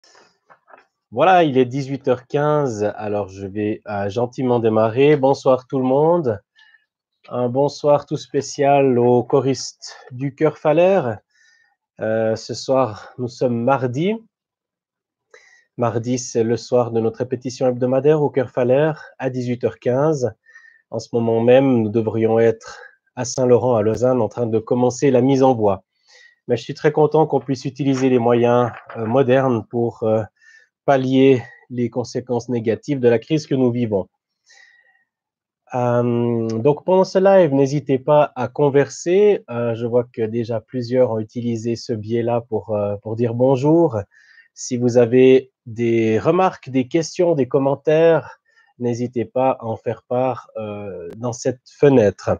Voilà, il est 18h15, alors je vais gentiment démarrer. Bonsoir tout le monde. Un bonsoir tout spécial aux choristes du Chœur Falaire. Ce soir, nous sommes mardi. Mardi, c'est le soir de notre répétition hebdomadaire au Chœur Falaire à 18h15. En ce moment même, nous devrions être à Saint-Laurent, à Lausanne, en train de commencer la mise en voix. Mais je suis très content qu'on puisse utiliser les moyens modernes pour pallier les conséquences négatives de la crise que nous vivons. Donc pendant ce live, n'hésitez pas à converser. Je vois que déjà plusieurs ont utilisé ce biais-là pour dire bonjour. Si vous avez des remarques, des questions, des commentaires, n'hésitez pas à en faire part dans cette fenêtre.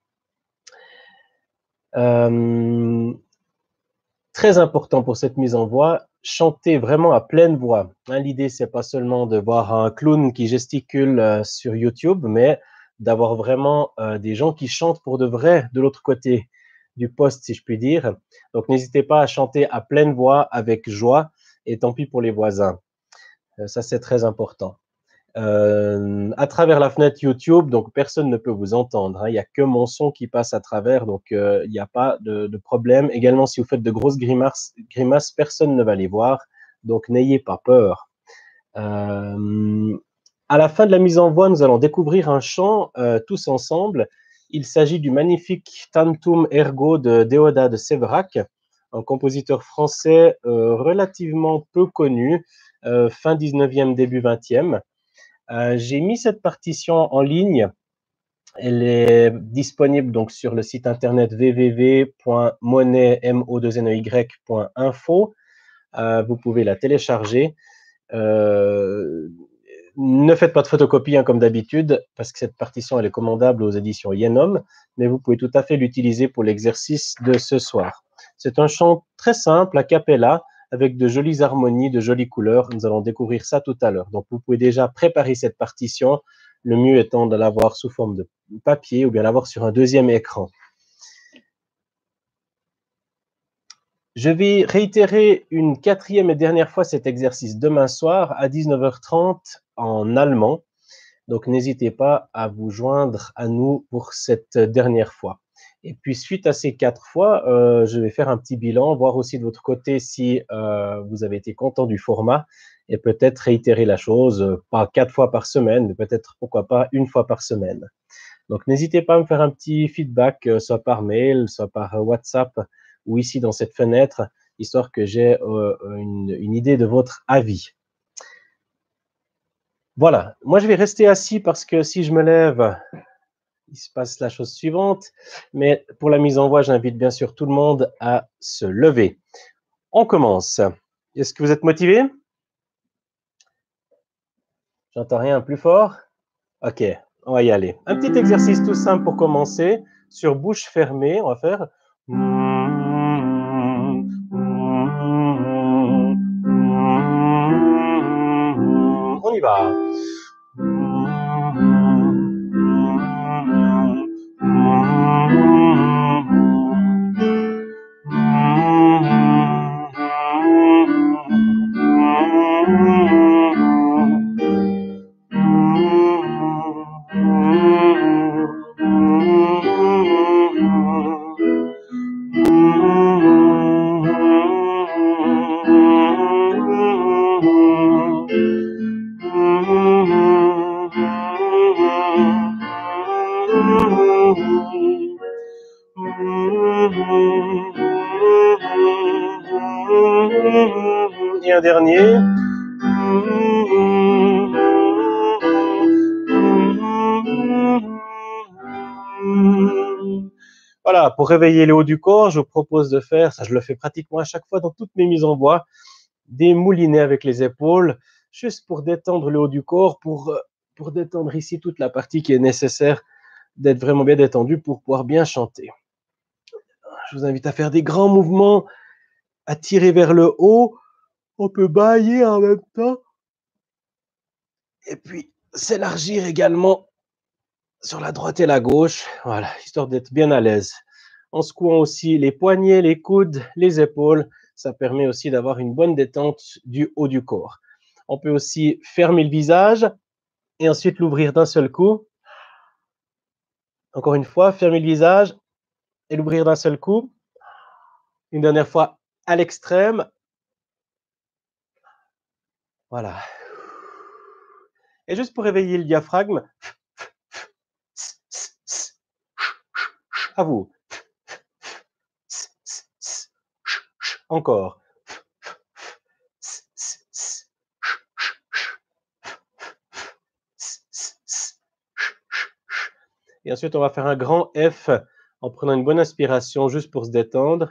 Très important pour cette mise en voix, chanter vraiment à pleine voix. L'idée, c'est pas seulement de voir un clown qui gesticule sur YouTube, mais d'avoir vraiment des gens qui chantent pour de vrai de l'autre côté du poste, si je puis dire. Donc, n'hésitez pas à chanter à pleine voix avec joie, et tant pis pour les voisins. Ça, c'est très important. À travers la fenêtre YouTube, donc personne ne peut vous entendre. Il n'y a que mon son qui passe à travers, donc il n'y a pas de problème. Également, si vous faites de grosses grimaces, personne ne va les voir, donc n'ayez pas peur. À la fin de la mise en voix, nous allons découvrir un chant tous ensemble. Il s'agit du magnifique Tantum Ergo de Déodat de Séverac, un compositeur français relativement peu connu, fin 19e, début 20e. J'ai mis cette partition en ligne. Elle est disponible donc sur le site internet www.money.info. Vous pouvez la télécharger. Ne faites pas de photocopie comme d'habitude, parce que cette partition elle est commandable aux éditions Yenom, mais vous pouvez tout à fait l'utiliser pour l'exercice de ce soir. C'est un chant très simple, a cappella, avec de jolies harmonies, de jolies couleurs. Nous allons découvrir ça tout à l'heure. Donc, vous pouvez déjà préparer cette partition, le mieux étant de l'avoir sous forme de papier ou bien l'avoir sur un deuxième écran. Je vais réitérer une quatrième et dernière fois cet exercice demain soir à 19h30 en allemand. Donc, n'hésitez pas à vous joindre à nous pour cette dernière fois. Et puis, suite à ces 4 fois, je vais faire un petit bilan, voir aussi de votre côté si vous avez été content du format et peut-être réitérer la chose, pas 4 fois par semaine, mais peut-être, pourquoi pas, 1 fois par semaine. Donc, n'hésitez pas à me faire un petit feedback, soit par mail, soit par WhatsApp ou ici dans cette fenêtre, histoire que j'ai une idée de votre avis. Voilà, moi je vais rester assis parce que si je me lève, il se passe la chose suivante. Mais pour la mise en voix, j'invite bien sûr tout le monde à se lever. On commence. Est-ce que vous êtes motivé? J'entends rien, plus fort? Ok, on va y aller. Un petit exercice tout simple pour commencer. Sur bouche fermée, on va faire... On y va. Et un dernier. Voilà, pour réveiller le haut du corps, je vous propose de faire, ça je le fais pratiquement à chaque fois dans toutes mes mises en voix, des moulinets avec les épaules, juste pour détendre le haut du corps, pour détendre ici toute la partie qui est nécessaire d'être vraiment bien détendue pour pouvoir bien chanter. Je vous invite à faire des grands mouvements, à tirer vers le haut. On peut bâiller en même temps. Et puis, s'élargir également sur la droite et la gauche. Voilà, histoire d'être bien à l'aise. En secouant aussi les poignets, les coudes, les épaules. Ça permet aussi d'avoir une bonne détente du haut du corps. On peut aussi fermer le visage et ensuite l'ouvrir d'un seul coup. Encore une fois, fermer le visage et l'ouvrir d'un seul coup. Une dernière fois à l'extrême. Voilà. Et juste pour réveiller le diaphragme, à vous. Encore. Et ensuite, on va faire un grand F en prenant une bonne inspiration juste pour se détendre.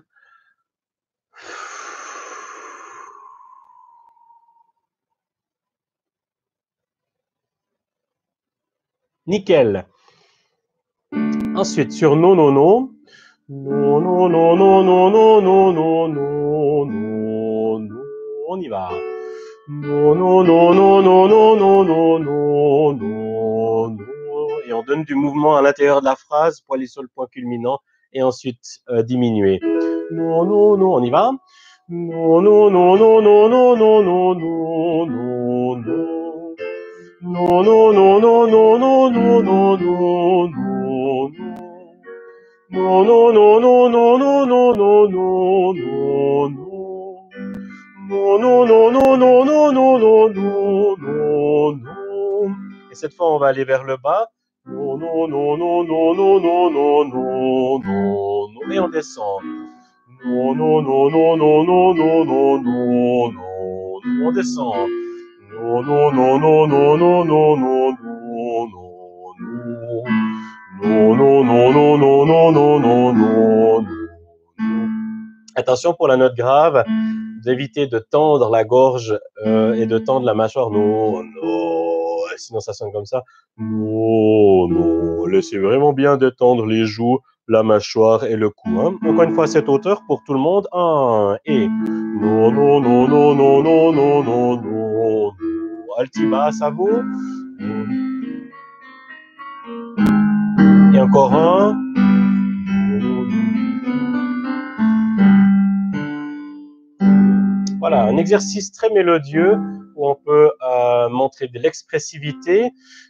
Nickel. Ensuite, sur non, non, non. Non, non, non, non, non, non, non, non, non, non, non. On y va. Non, non, non, non, non, non, non, non, non, non, non. Et on donne du mouvement à l'intérieur de la phrase pour aller sur le point culminant et ensuite diminuer. Non, non, non, on y va. Non, non, non, non, non, non, non, non, non, non, non. Non, non, non, non, non, non, non, non, non, non. Non, non, non, non, non, non, non, non, non, non, non. Non, non, non, non, non, non, non, non, non, non, non. Et cette fois, on va aller vers le bas. Non, non, non, non, non, non, non, non, non, non, non. Et on descend. Non, non, non, non, non, non, non, non, non, non. On descend. Non, non, non, non, non, non, non, non, non, non, non. Non, non, non, non, non, non, non, non, non, non. Attention pour la note grave, d'éviter de tendre la gorge et de tendre la mâchoire. Non, non, sinon ça sonne comme ça. Non, non, laissez vraiment bien détendre les joues, la mâchoire et le cou. Hein. Encore une fois à cette hauteur pour tout le monde. 1 et non, non, non, non, non, non, non, non, non. Altibasse à vous. Et encore un. Voilà, un exercice très mélodieux où on peut montrer de l'expressivité,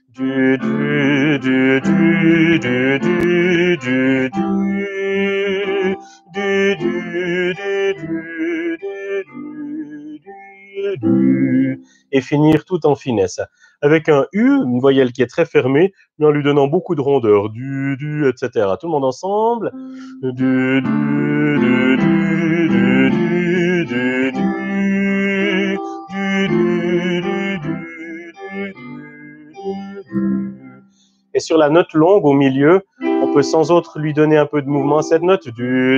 et finir tout en finesse. Avec un U, une voyelle qui est très fermée, mais en lui donnant beaucoup de rondeur, etc. Tout le monde ensemble. Et sur la note longue au milieu, on peut sans autre lui donner un peu de mouvement à cette note. Ne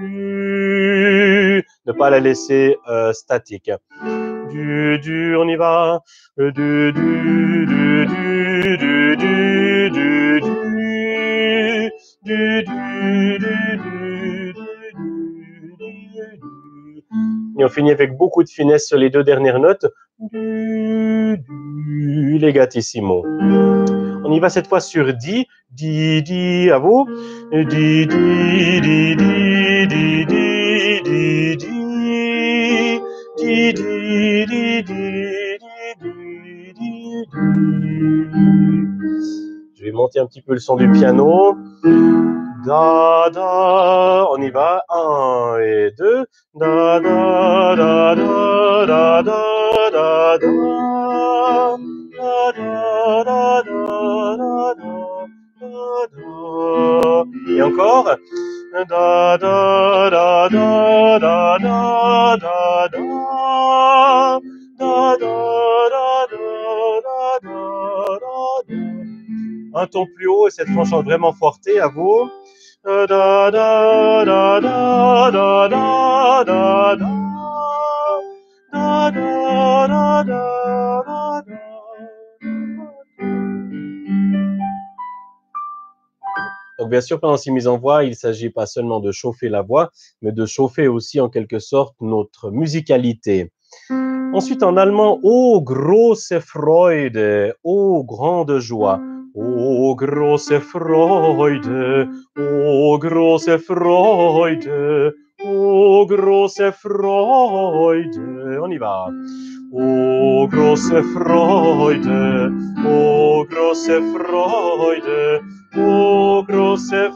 pas la laisser statique. On y va. Et on finit avec beaucoup de finesse sur les deux dernières notes. Legatissimo. On y va cette fois sur di, à vous. Di, Je vais monter un petit peu le son du piano. Da, da, on y va. 1 et 2. Da, da, da, da, da, da, da, da. Da, da, da, da, da, da. Et encore. Da, da, da, da, da, da, da, da. Da, da, da, da, da, da. Un ton plus haut et cette fois on chante vraiment forté à vous. Da, da, da, da, da, da, da, da, da. Da, da, da, da, da. Donc bien sûr, pendant ces mises en voix, il ne s'agit pas seulement de chauffer la voix, mais de chauffer aussi en quelque sorte notre musicalité. Ensuite, en allemand, oh große Freude, oh grande joie. Oh große Freude, oh große Freude, Oh, große Freude. On y va. Oh, große Freude. Oh, große Freude. Oh, große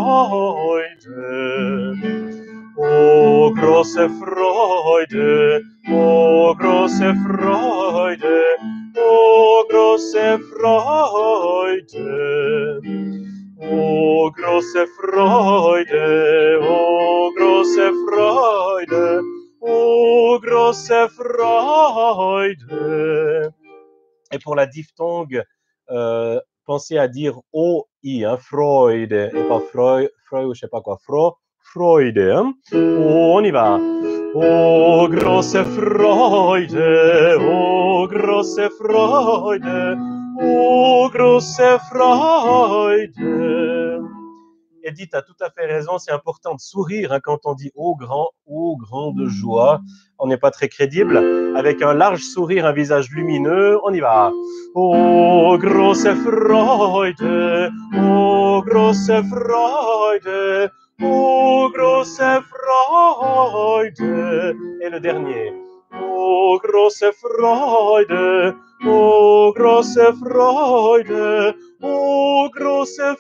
Freude. Oh, große Freude. Oh, große Freude. Oh, große Freude. Oh, große Freude, oh, große Freude, oh, große Freude. Et pour la diphtongue, pensez à dire O-I, hein, Freude, et pas Freud, ou je sais pas quoi, Freude. Hein. Oh, on y va. Oh, große Freude, oh, große Freude, oh, große Freude. Edith a tout à fait raison, c'est important de sourire hein, quand on dit oh, grande joie. On n'est pas très crédible. Avec un large sourire, un visage lumineux, on y va. Oh, große Freude, oh, große Freude, oh, große Freude. Et le dernier. Oh, große Freude, oh, große Freude, oh, große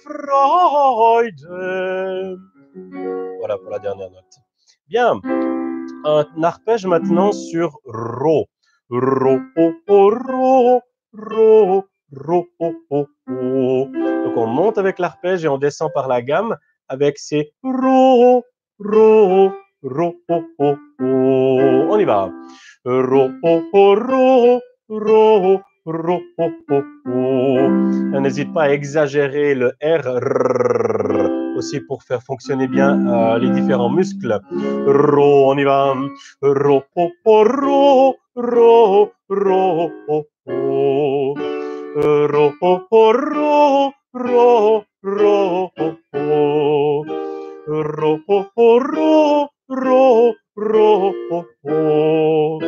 Freude. Voilà pour la dernière note. Bien, un arpège maintenant sur Ro. Ro, oh, oh, Ro, Ro, Ro, oh, oh, oh. Donc on monte avec l'arpège et on descend par la gamme avec ces Ro, Ro, Ro, oh, oh, oh. On y va. Ro, oh, oh, Ro, Ro, Ro, oh, oh, oh. N'hésite pas à exagérer le R aussi pour faire fonctionner bien les différents muscles. Ro, on y va. Ro, oh, oh, Ro, Ro, Ro, oh, oh. Ro, oh, oh, Ro, Ro, Ro, oh, oh. Ro, oh, oh, Ro, Ro, Ro, oh, oh.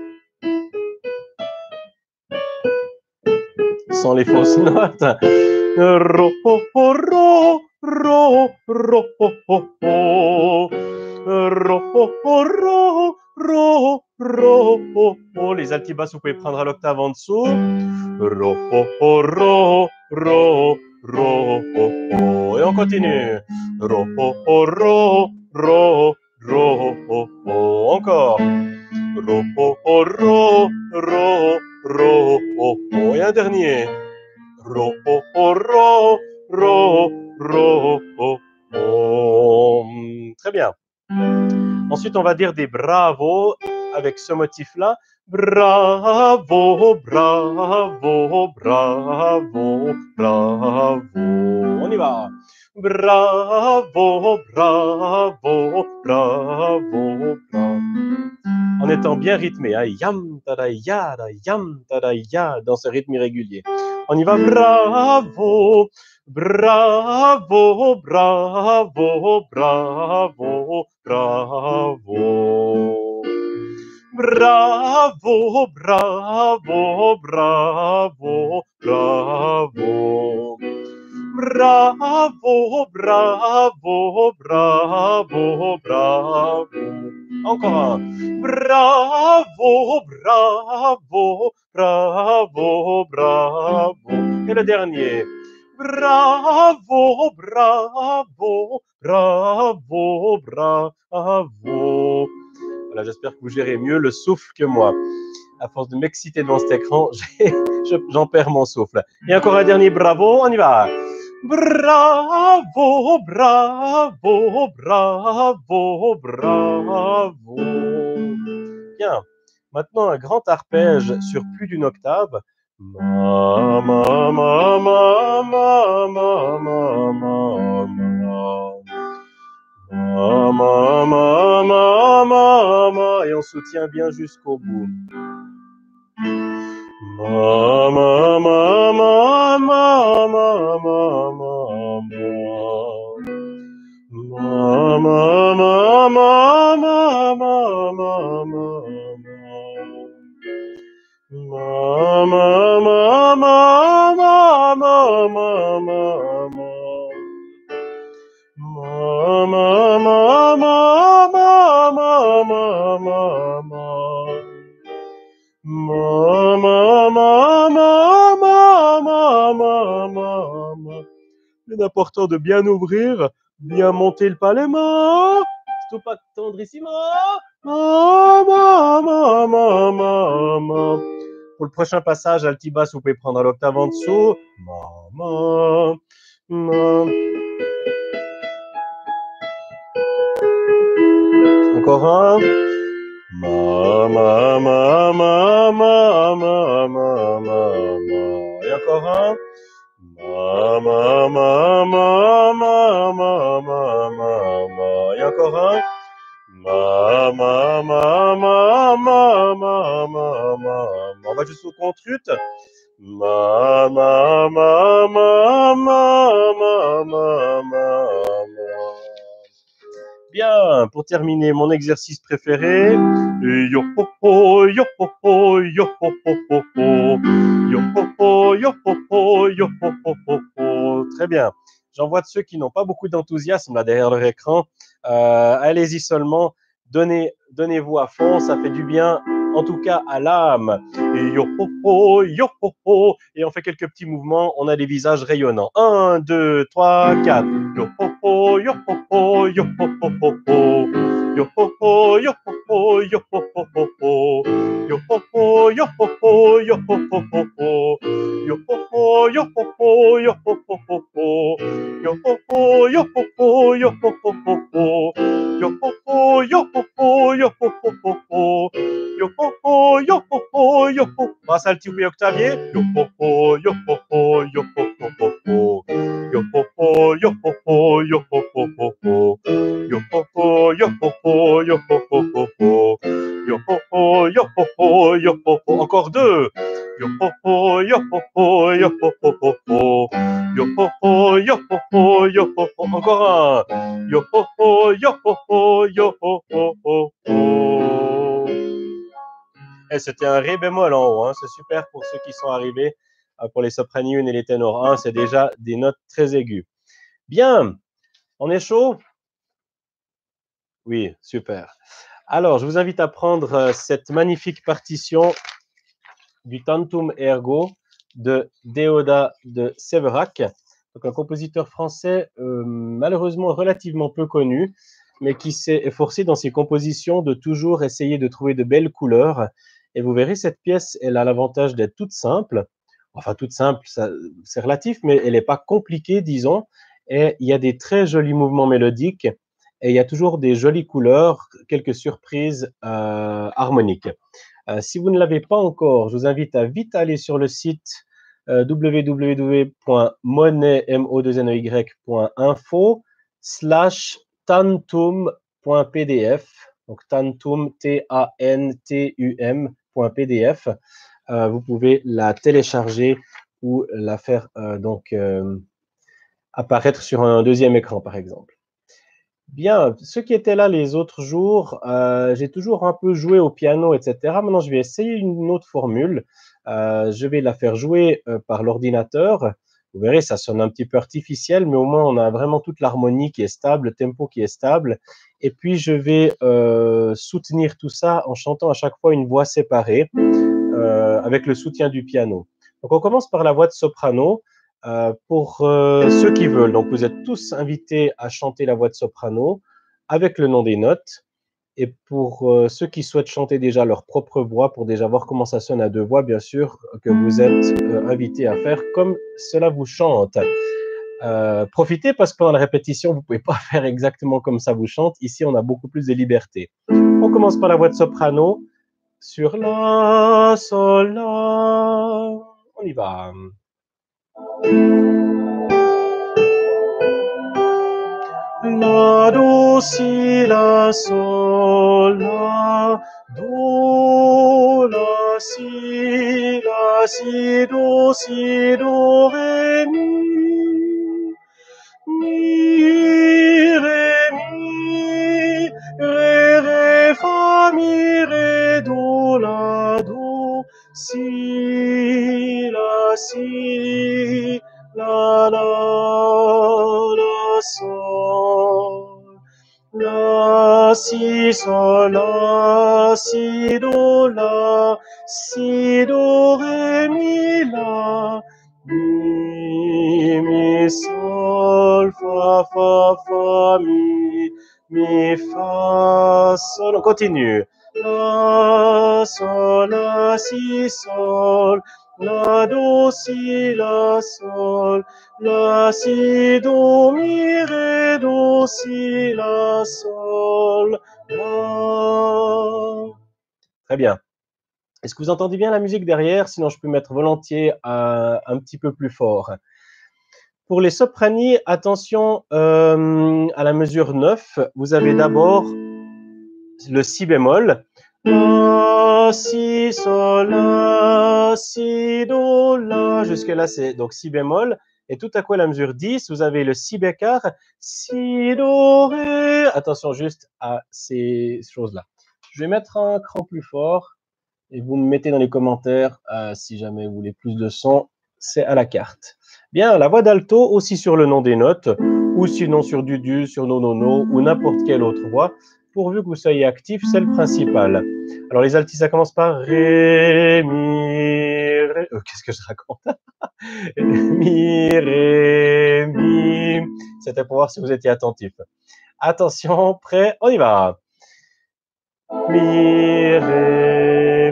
Sans les fausses notes. Ro, oh, oh, Ro, Ro, Ro, oh, oh, oh. Ro, oh, oh, Ro, Ro, Ro, oh, oh. Les altibasses, vous pouvez prendre à l'octave en dessous. Ro, oh, oh, Ro, Ro, Ro, oh, oh. Et on continue. Ro, oh, oh, Ro, Ro, Ro, oh, oh. Encore. Ro, oh, oh, Ro, Ro, Ro, oh, oh. Et un dernier. Ro, oh, oh, Ro, Ro, Ro, oh, oh. Très bien. Ensuite, on va dire des bravos avec ce motif-là. Bravo, bravo, bravo, bravo. On y va. Bravo, bravo, bravo, bravo. En étant bien rythmé. Hein. Yam, tada, yada, yam, tada, ya, dans ce rythme irrégulier. On y va. Bravo, bravo, bravo, bravo, bravo. Bravo, bravo, bravo, bravo. Bravo, bravo, bravo, bravo. Encore un. Bravo, bravo, bravo, bravo. Et le dernier. Bravo, bravo, bravo, bravo. Voilà, j'espère que vous gérez mieux le souffle que moi. À force de m'exciter devant cet écran, j'en perds mon souffle. Et encore un dernier bravo, on y va. Bravo, bravo, bravo, bravo. Bien. Maintenant, un grand arpège sur plus d'une octave. Ma, ma, ma, ma, ma, ma, ma, ma, ma. Ma, ma, ma, ma, ma, ma. Et on soutient bien jusqu'au bout. Ma, ma, ma, ma, ma, ma, ma, ma, ma, ma, ma, ma, ma, ma, ma, ma. Ma, ma, ma, ma, ma, ma, ma, ma. Ma, ma, ma, ma, C'est important de bien ouvrir, bien monter le palais. Tout pas tendrissimo. Pour le prochain passage, altibas, vous pouvez prendre l'octave en dessous. Encore un. Et encore un. Et encore un. On va jusqu'au contrut. Bien, pour terminer, mon exercice préféré. Yo ho ho, yo ho ho, yo ho ho ho ho. Yo ho ho, yo ho ho, yo ho ho ho ho. Très bien. J'en vois de ceux qui n'ont pas beaucoup d'enthousiasme là derrière leur écran. Allez-y seulement, donnez-vous à fond, ça fait du bien, en tout cas à l'âme. Yo ho ho, yo ho ho. Et on fait quelques petits mouvements, on a des visages rayonnants. 1, 2, 3, 4. Yo ho ho, yo ho ho, yo ho ho ho ho. Yo ho ho, yo ho ho, yo ho ho ho ho. Yo ho ho, yo ho ho, yo ho ho ho ho. Yo ho ho, yo ho ho, yo ho ho ho ho. Yo ho ho, yo ho ho, yo ho ho ho ho. Yo ho ho, yo ho ho, yo ho ho ho ho. Yo ho ho, yo ho ho, yo ho. Passe à l'alti octavier. Yo ho ho, yo ho ho, yo ho ho ho ho. Yo ho ho, yo ho ho, yo ho ho ho ho. Yo ho ho, yo ho ho, yo ho ho ho ho. Yo ho ho, yo ho ho, yo ho ho. Encore deux. Yo ho ho, yo ho ho, yo ho ho ho ho. Yo ho ho, yo ho ho, yo ho ho. Encore un. Yo ho ho, yo ho ho, yo ho ho ho ho. Et c'était un ré bémol en haut, hein. C'est super pour ceux qui sont arrivés. Pour les soprani 1 et les ténors 1, c'est déjà des notes très aiguës. Bien, on est chaud? Oui, super. Alors, je vous invite à prendre cette magnifique partition du Tantum Ergo de Déodat de Séverac, donc un compositeur français malheureusement relativement peu connu, mais qui s'est efforcé dans ses compositions de toujours essayer de trouver de belles couleurs. Et vous verrez, cette pièce, elle a l'avantage d'être toute simple. Enfin, toute simple, c'est relatif, mais elle n'est pas compliquée, disons. Et il y a des très jolis mouvements mélodiques et il y a toujours des jolies couleurs, quelques surprises harmoniques. Si vous ne l'avez pas encore, je vous invite à vite aller sur le site www.moneym.info/tantum.pdf, donc tantum, T-A-N-T-U-M.pdf. Vous pouvez la télécharger ou la faire apparaître sur un deuxième écran, par exemple. Bien, ceux qui étaient là les autres jours, j'ai toujours un peu joué au piano, etc. Maintenant, je vais essayer une autre formule. Je vais la faire jouer par l'ordinateur. Vous verrez, ça sonne un petit peu artificiel, mais au moins, on a vraiment toute l'harmonie qui est stable, le tempo qui est stable. Et puis, je vais soutenir tout ça en chantant à chaque fois une voix séparée avec le soutien du piano. Donc, on commence par la voix de soprano. Pour ceux qui veulent, donc vous êtes tous invités à chanter la voix de soprano avec le nom des notes. Et pour ceux qui souhaitent chanter déjà leur propre voix, pour déjà voir comment ça sonne à deux voix, bien sûr, que vous êtes invités à faire comme cela vous chante. Profitez parce que pendant la répétition, vous ne pouvez pas faire exactement comme ça vous chante. Ici, on a beaucoup plus de liberté. On commence par la voix de soprano sur la, sol, la. On y va. La, do, si, la, sol, la, do, la, si, do, ré, mi, ré, fa, mi, ré, do, la, do, si, la, sol, la, si, sol, la, si, do, ré, mi, fa, sol. On continue. La, sol, la, si, sol. La, do, si, la, sol. La, si, do, mi, ré, do, si, la, sol. La. Très bien. Est-ce que vous entendez bien la musique derrière? Sinon, je peux mettre volontiers un petit peu plus fort. Pour les soprani, attention à la mesure 9. Vous avez d'abord le si bémol. La, si, sol, la, si, do, la. Jusque-là, c'est donc si bémol. Et tout à coup, à la mesure 10, vous avez le si bécard. Si, do, ré. Attention juste à ces choses-là. Je vais mettre un cran plus fort. Et vous me mettez dans les commentaires si jamais vous voulez plus de son, c'est à la carte. Bien, la voix d'alto aussi sur le nom des notes, ou sinon sur du, sur no, ou n'importe quelle autre voix, pourvu que vous soyez actif, c'est le principal. Alors les altis, ça commence par ré, mi, ré. Qu'est-ce que je raconte? Mi, ré, mi. C'était pour voir si vous étiez attentif. Attention, prêt, on y va. Mi, ré,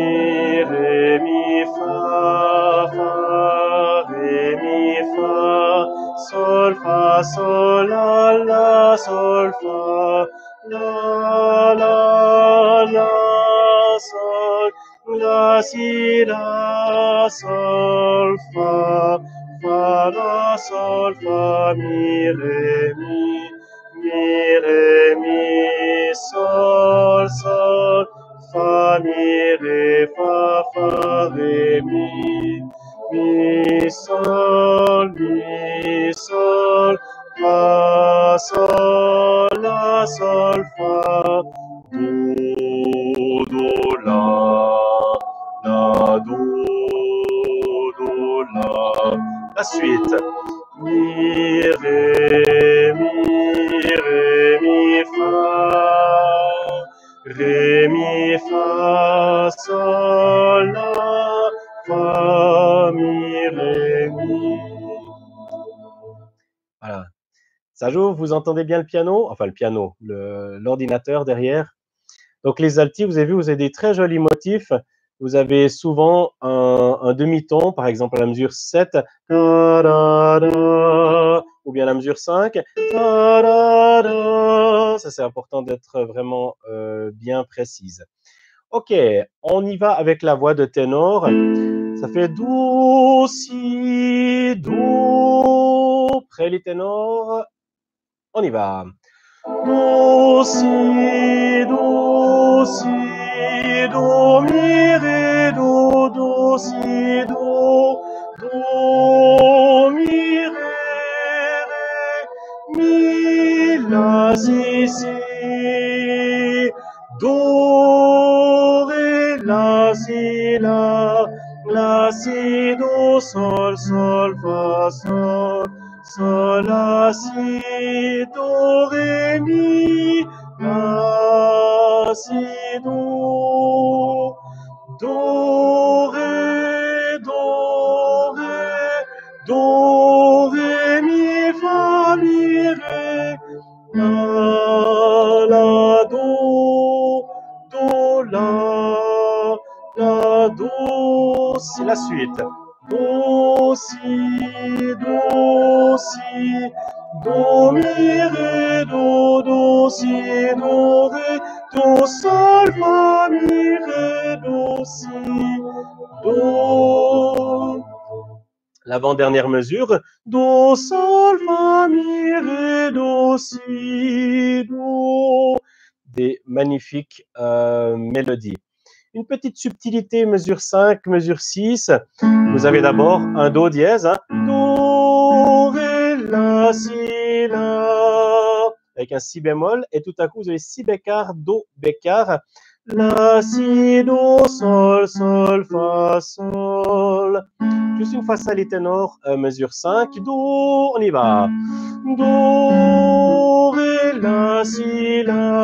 mi, fa, ré, mi, fa, sol, la, sol, fa, la, sol, la, si, la, sol, fa, la, sol, fa, mi, ré, mi, sol, sol, fa, mi, ré, fa, ré, mi, sol, fa, sol, la, sol, fa, do, la, do, la. La suite. Mi, ré, mi, fa, sol, la, fa, mi, ré, mi. Voilà. Ça joue, vous entendez bien le piano? Enfin, le piano, l'ordinateur derrière. Donc, les altis, vous avez vu, vous avez des très jolis motifs. Vous avez souvent un demi-ton, par exemple à la mesure 7, ou bien à la mesure 5. Ça, c'est important d'être vraiment bien précise. Ok, on y va avec la voix de ténor. Ça fait do, si, do. Près les ténors, on y va. Do, si, do, mi, ré, do, si, do, mi, ré, mi, la, si, do, ré, la, si, la, si, do, sol, fa, sol, la, si, do, ré, mi, la, si, do, ré, mi, fa, mi, ré, la, do, la, do, c'est la suite. Do, si, do, mi, ré, do, si, do, ré, do, sol, fa, mi, ré, do, si, do. L'avant-dernière mesure, do, sol, fa, mi, ré, do, si, do. Des magnifiques mélodies. Une petite subtilité, mesure 5, mesure 6. Vous avez d'abord un do dièse, hein. Do, ré, la, si, la, avec un si bémol, et tout à coup, vous avez si bécard, do bécard, la, si, do, sol, fa, sol. Juste une fois ça, les ténors, mesure 5, do, on y va. Do, ré, la, si,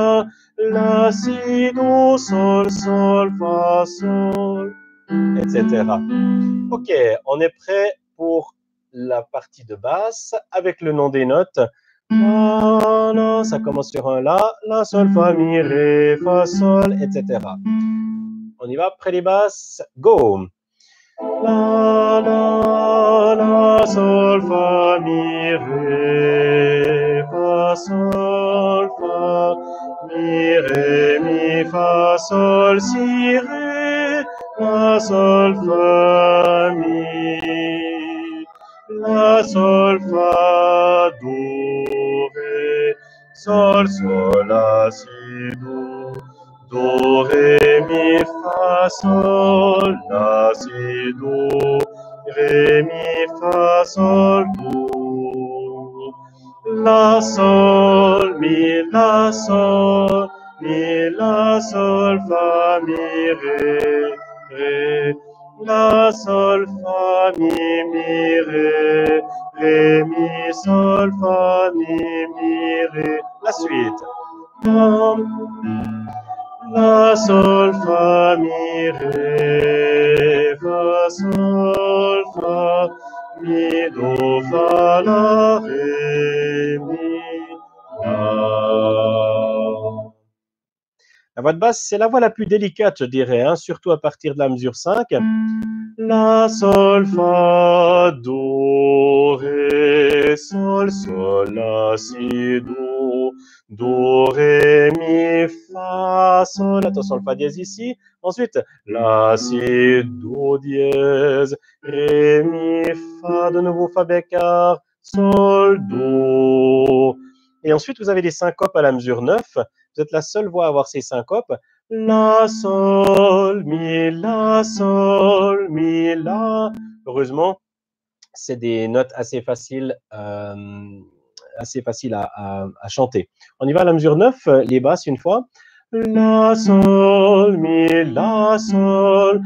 do, sol, fa, sol, etc. Ok, on est prêt pour la partie de basse avec le nom des notes. La, la, ça commence sur un la, sol, fa, mi, ré, fa, sol, etc. On y va, près les basses, go. La, la, la, sol, fa, mi, ré, fa, sol, fa, mi, ré, mi, fa, sol, si, ré, la, sol, fa, mi, la, sol, fa, do, ré, sol, sol, la, si, do, ré, mi, fa, sol, la, si, do, ré, mi, fa, sol, do, la, sol, mi, la, sol, mi, la, sol, fa, mi, ré, ré, la, sol, fa, mi, ré, ré, mi, sol, fa, mi, ré. La suite. La, sol, fa, mi, ré, fa, sol, fa, mi, do, fa, la, ré, mi, la. La voix de basse, c'est la voix la plus délicate, je dirais, hein, surtout à partir de la mesure 5. La, sol, fa, do, ré, sol, sol, la, si, do, ré, mi, fa, sol. Attention, le fa dièse ici. Ensuite, la, si, do dièse, ré, mi, fa, de nouveau fa bécard, sol, do. Et ensuite, vous avez des syncopes à la mesure 9. Vous êtes la seule voix à avoir ces syncopes. La, sol, mi, la. Heureusement, c'est des notes assez faciles à chanter. On y va à la mesure 9, les basses une fois. La, sol, mi, la, sol,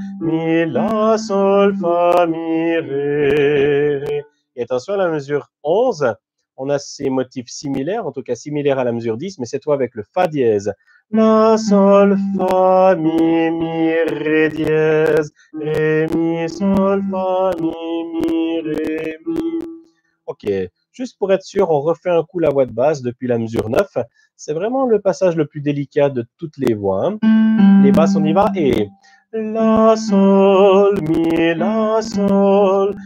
fa, mi, ré. Et attention, à la mesure 11, on a ces motifs similaires, en tout cas similaires à la mesure 10, mais cette fois avec le fa dièse. La, sol, fa, mi, ré dièse, ré, mi, sol, fa, mi, ré, mi. Ok, juste pour être sûr, on refait un coup la voix de basse depuis la mesure 9. C'est vraiment le passage le plus délicat de toutes les voix. Hein. Les basses, on y va. Et la, sol, mi, la, sol,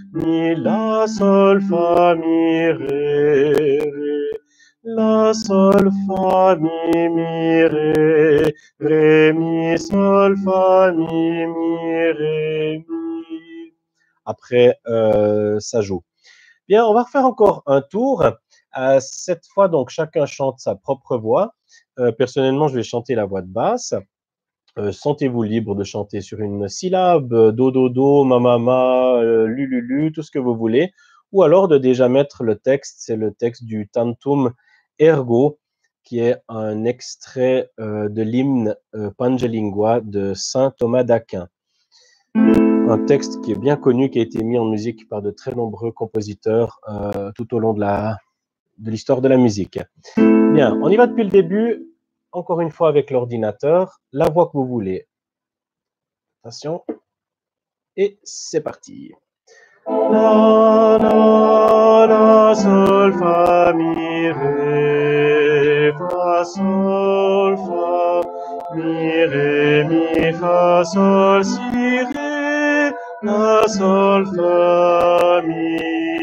fa, mi, ré, ré. La, sol, fa, mi, ré, ré, mi, sol, fa, mi, ré, mi. Après, ça joue. Bien, on va refaire encore un tour. Cette fois, donc, chacun chante sa propre voix. Personnellement, je vais chanter la voix de basse. Sentez-vous libre de chanter sur une syllabe, do, do, do, ma, ma, ma, lu, lu, lu, tout ce que vous voulez. Ou alors de déjà mettre le texte, c'est le texte du Tantum Ergo, qui est un extrait de l'hymne Pangelingua de saint Thomas d'Aquin. Un texte qui est bien connu, qui a été mis en musique par de très nombreux compositeurs tout au long de l'histoire de la musique. Bien, on y va depuis le début, encore une fois avec l'ordinateur, la voix que vous voulez. Attention, et c'est parti. La, la, la, sol, fa, mi, ré, fa, sol, fa, mi, ré, mi, fa, sol, si, ré, la, sol, fa, mi,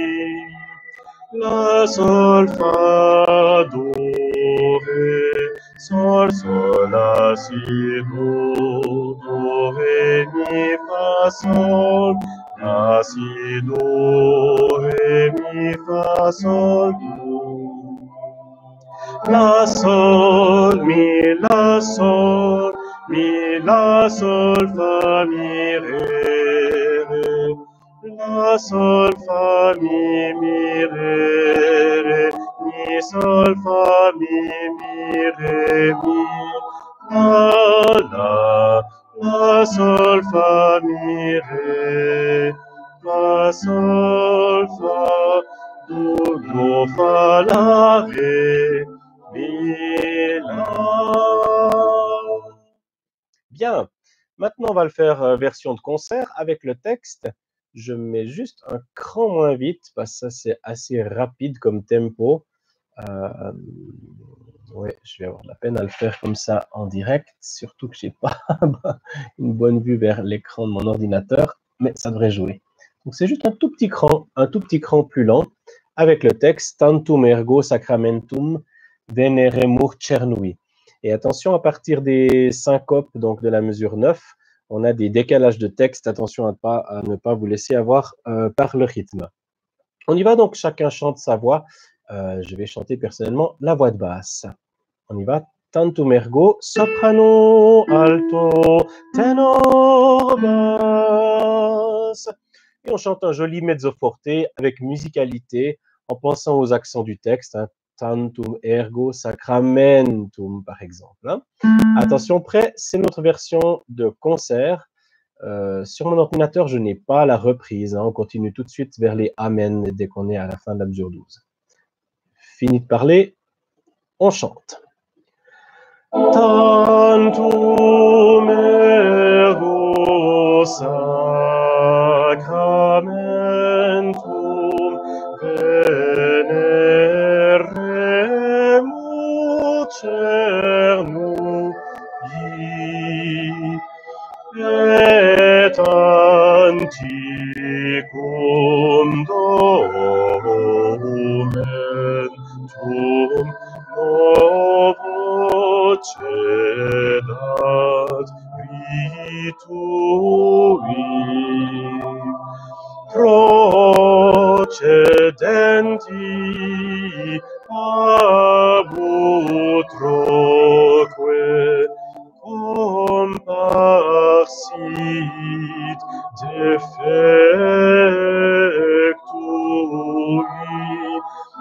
la, sol, fa, do, ré, sol, sol, la, si, do, ré, mi, fa, sol, la, si, do, ré, mi, fa, sol, do. La, sol, mi, la, sol, fa, mi, ré, ré. La, sol, fa, mi, ré, ré. Mi, sol, fa, mi, ré, mi. La, sol, fa, mi, ré. Fa, sol, fa, do, fa, la, ré, mi, la. Bien. Maintenant, on va le faire version de concert avec le texte. Je mets juste un cran moins vite parce que ça, c'est assez rapide comme tempo. Ouais, je vais avoir de la peine à le faire comme ça en direct, surtout que j'ai pas une bonne vue vers l'écran de mon ordinateur, mais ça devrait jouer. Donc c'est juste un tout petit cran plus lent, avec le texte Tantum ergo sacramentum veneremur cernui. Et attention, à partir des syncopes, donc de la mesure 9, on a des décalages de texte. Attention à ne pas vous laisser avoir par le rythme. On y va donc, chacun chante sa voix. Je vais chanter personnellement la voix de basse. On y va. Tantum ergo, soprano, alto, tenor, basse. Et on chante un joli mezzo forte avec musicalité en pensant aux accents du texte. Hein. Tantum ergo sacramentum, par exemple. Hein. Attention, prêt, c'est notre version de concert. Sur mon ordinateur, je n'ai pas la reprise. Hein. On continue tout de suite vers les Amen dès qu'on est à la fin de la mesure 12. Fini de parler, on chante. Tantum ergo sacramentum veneremur cernui et anticum documentum novo cedat ritui procedenti abutroque comparsit defectui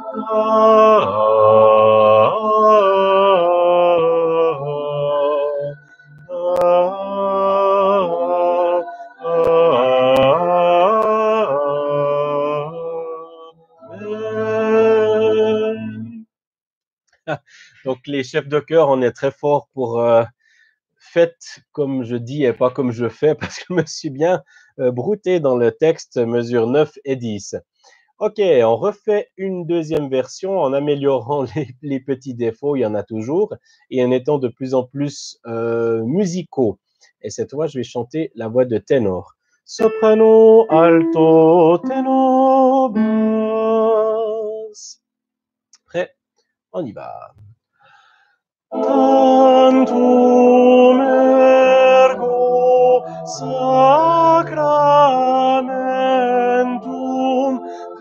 Donc les chefs de chœur, on est très fort pour faites comme je dis et pas comme je fais, parce que je me suis bien brouté dans le texte mesure 9 et 10. Ok, on refait une deuxième version en améliorant les petits défauts, il y en a toujours, et en étant de plus en plus musicaux. Et cette fois, je vais chanter la voix de ténor. Soprano, alto, ténor, basse. Prêt? On y va. Tantum ergo sacramentum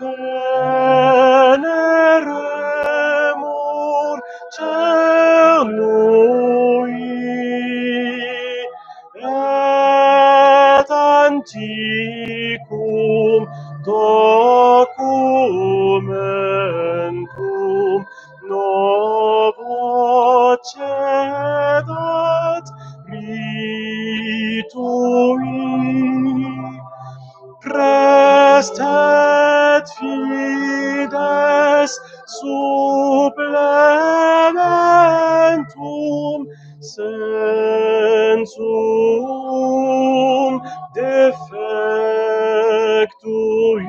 veneremur cernui et anticum documentum novo cedat ritui prestet fides supplementum sensum defectui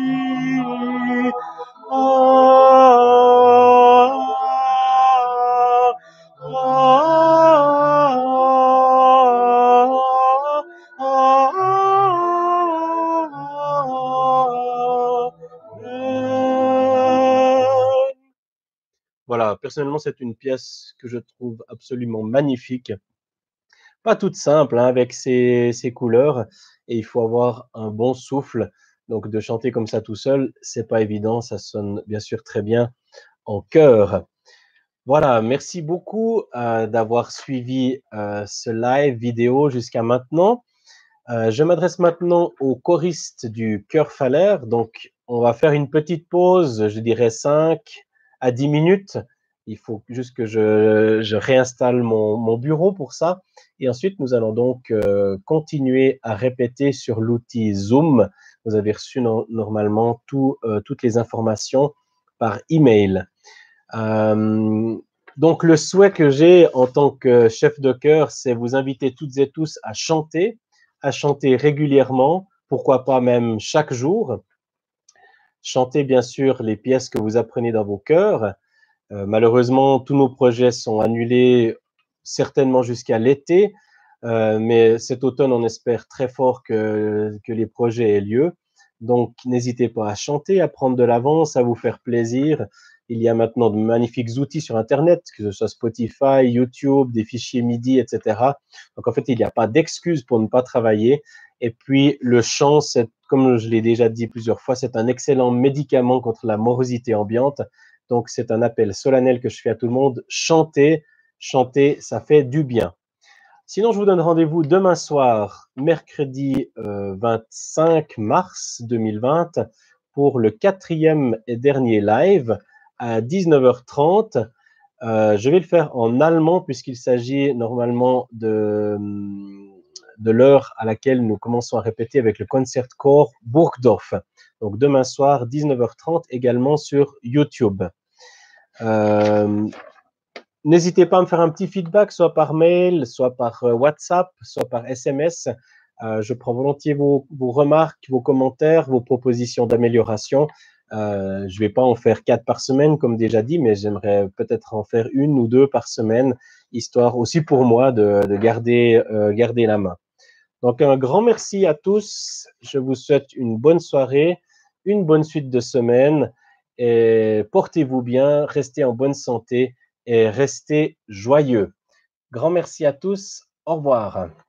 Voilà, personnellement, c'est une pièce que je trouve absolument magnifique. Pas toute simple, hein, avec ses couleurs, et il faut avoir un bon souffle. Donc, de chanter comme ça tout seul, c'est pas évident. Ça sonne bien sûr très bien en chœur. Voilà, merci beaucoup d'avoir suivi ce live vidéo jusqu'à maintenant. Je m'adresse maintenant aux choristes du chœur Phaler. Donc, on va faire une petite pause, je dirais 5 à 10 minutes. Il faut juste que je réinstalle mon bureau pour ça. Et ensuite, nous allons donc continuer à répéter sur l'outil Zoom. Vous avez reçu normalement toutes les informations par email. Donc, le souhait que j'ai en tant que chef de chœur, c'est vous inviter toutes et tous à chanter régulièrement, pourquoi pas même chaque jour. Chantez bien sûr les pièces que vous apprenez dans vos chœurs. Malheureusement, tous nos projets sont annulés certainement jusqu'à l'été, mais cet automne, on espère très fort que les projets aient lieu. Donc, n'hésitez pas à chanter, à prendre de l'avance, à vous faire plaisir. Il y a maintenant de magnifiques outils sur Internet, que ce soit Spotify, YouTube, des fichiers MIDI, etc. Donc, en fait, il n'y a pas d'excuse pour ne pas travailler. Et puis, le chant, comme je l'ai déjà dit plusieurs fois, c'est un excellent médicament contre la morosité ambiante. Donc, c'est un appel solennel que je fais à tout le monde. Chantez, chantez, ça fait du bien. Sinon, je vous donne rendez-vous demain soir, mercredi 25 mars 2020, pour le 4e et dernier live à 19h30. Je vais le faire en allemand puisqu'il s'agit normalement de l'heure à laquelle nous commençons à répéter avec le Concertchor Burgdorf. Donc demain soir, 19h30, également sur YouTube. N'hésitez pas à me faire un petit feedback, soit par mail, soit par WhatsApp, soit par SMS. Je prends volontiers vos remarques, vos commentaires, vos propositions d'amélioration. Je ne vais pas en faire 4 par semaine, comme déjà dit, mais j'aimerais peut-être en faire 1 ou 2 par semaine, histoire aussi pour moi de garder la main. Donc, un grand merci à tous. Je vous souhaite une bonne soirée, une bonne suite de semaine. Et portez-vous bien, restez en bonne santé et restez joyeux. Grand merci à tous. Au revoir.